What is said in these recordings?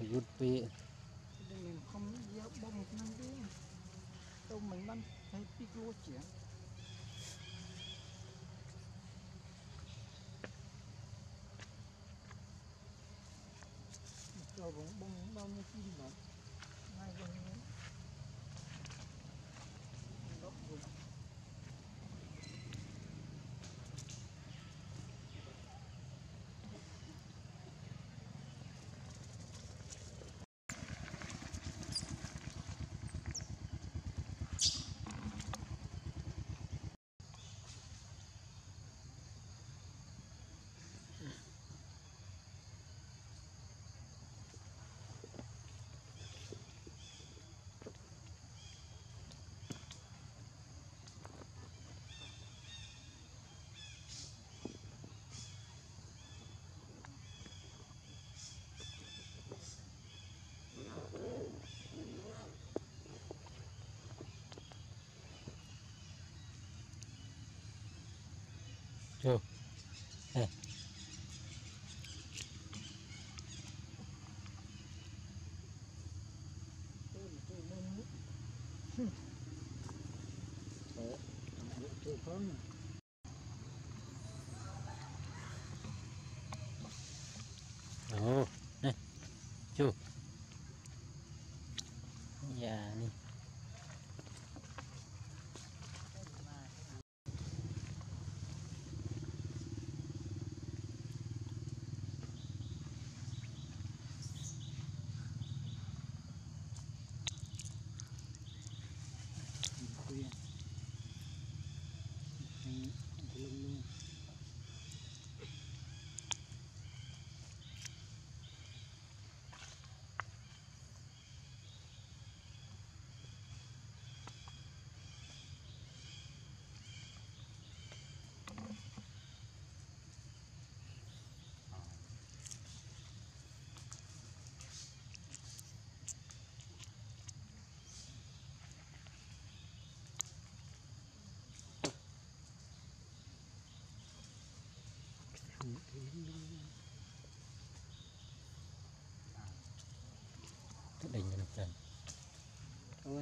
rút về mình không dám bông năm đi đâu mình bắn thấy tí lúa chuyện cho bông bao nhiêu kim mà hai bông gốc rồi chưa nè ồ nè chưa dạ đi định được rồi thôi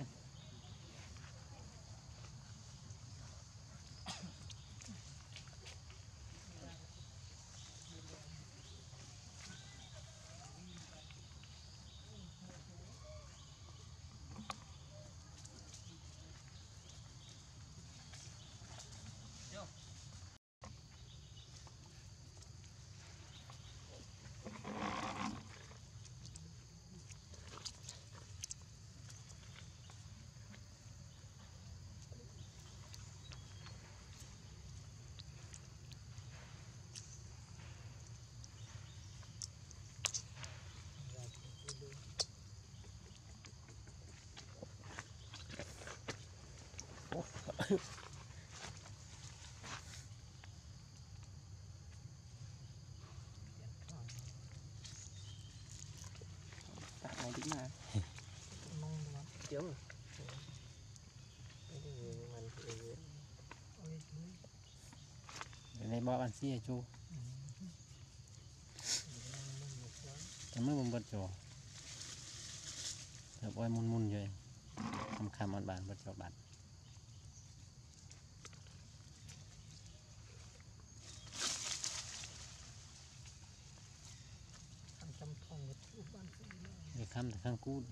tại này đúng mà mong lắm chiếu rồi này bao ăn xí chú cái mới bông bật chỗ được oi mun rồi không khăm ăn bàn bật chỗ bạn để khăm thì khăm cút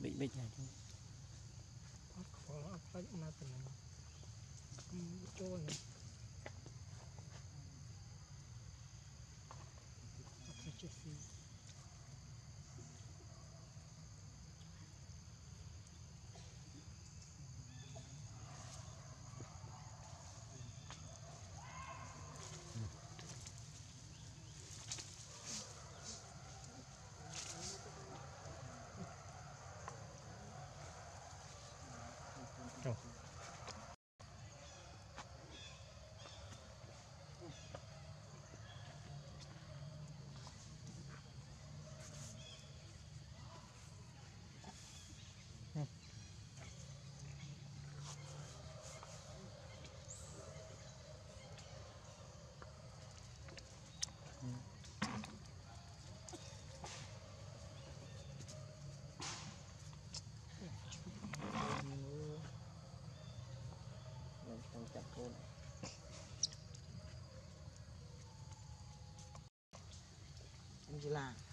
bích này chứ khó ấp tay na từ này trôi này ấp chết phi chặt cô anh chỉ là